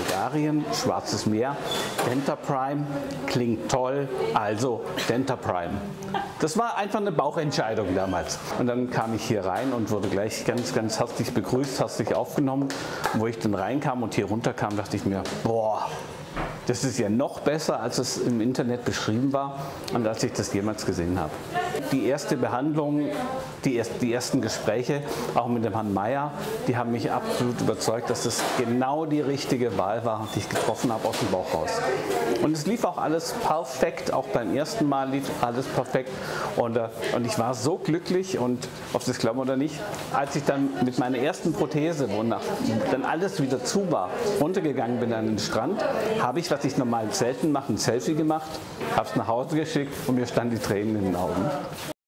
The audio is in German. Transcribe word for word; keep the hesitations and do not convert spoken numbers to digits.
Bulgarien, Schwarzes Meer, Dentaprime, klingt toll, also Dentaprime. Das war einfach eine Bauchentscheidung damals. Und dann kam ich hier rein und wurde gleich ganz, ganz herzlich begrüßt, herzlich aufgenommen. Und wo ich dann reinkam und hier runterkam, dachte ich mir, boah, das ist ja noch besser, als es im Internet beschrieben war und als ich das jemals gesehen habe. Die erste Behandlung, die, erst, die ersten Gespräche, auch mit dem Herrn Meier, die haben mich absolut überzeugt, dass das genau die richtige Wahl war, die ich getroffen habe aus dem Bauch raus. Und es lief auch alles perfekt, auch beim ersten Mal lief alles perfekt. Und, äh, und ich war so glücklich und, ob Sie es glauben oder nicht, als ich dann mit meiner ersten Prothese, wo nach, dann alles wieder zu war, runtergegangen bin an den Strand, habe ich, was ich normal selten mache, ein Selfie gemacht, habe es nach Hause geschickt und mir standen die Tränen in den Augen.